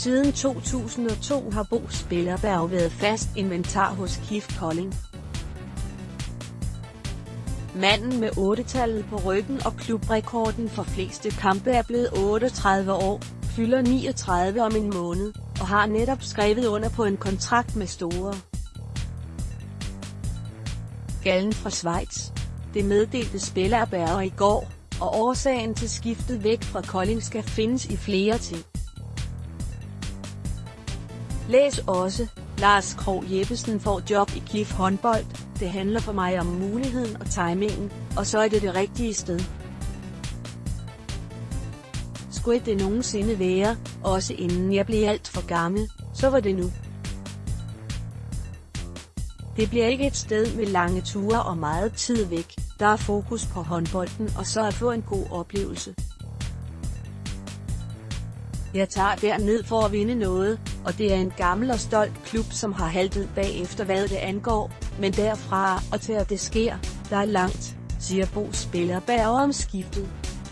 Siden 2002 har Bo Spillerberg været fast inventar hos KIF Kolding. Manden med 8-tallet på ryggen og klubrekorden for fleste kampe er blevet 38 år, fylder 39 om en måned, og har netop skrevet under på en kontrakt med Store Gallen fra Schweiz. Det meddelte Spillerberg i går, og årsagen til skiftet væk fra Kolding skal findes i flere ting. Læs også: Lars Krogh Jeppesen får job i KIF Håndbold. Det handler for mig om muligheden og timingen, og så er det rigtige sted. Skulle det nogensinde være, også inden jeg blev alt for gammel, så var det nu. Det bliver ikke et sted med lange ture og meget tid væk. Der er fokus på håndbolden og så at få en god oplevelse. Jeg tager derned for at vinde noget, og det er en gammel og stolt klub, som har haltet bagefter hvad det angår, men derfra og til at det sker, der er langt, siger Bo Spillerberg om skiftet.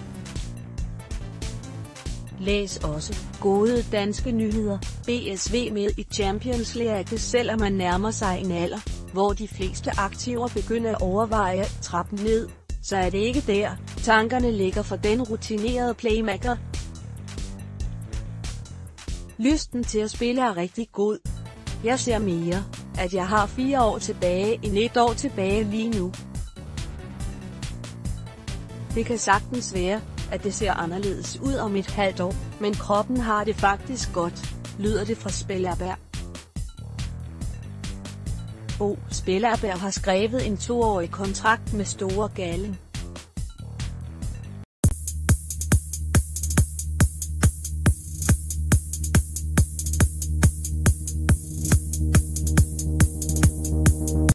Læs også: Gode danske nyheder. BSV med i Champions League. Selvom man nærmer sig en alder, hvor de fleste aktiver begynder at overveje at trappe ned, så er det ikke der, tankerne ligger for den rutinerede playmaker. Lysten til at spille er rigtig god. Jeg ser mere, at jeg har 4 år tilbage end 1 år tilbage lige nu. Det kan sagtens være, at det ser anderledes ud om et halvt år, men kroppen har det faktisk godt, lyder det fra Spillerberg. Bo Spillerberg har skrevet en 2-årig kontrakt med Store Gallen.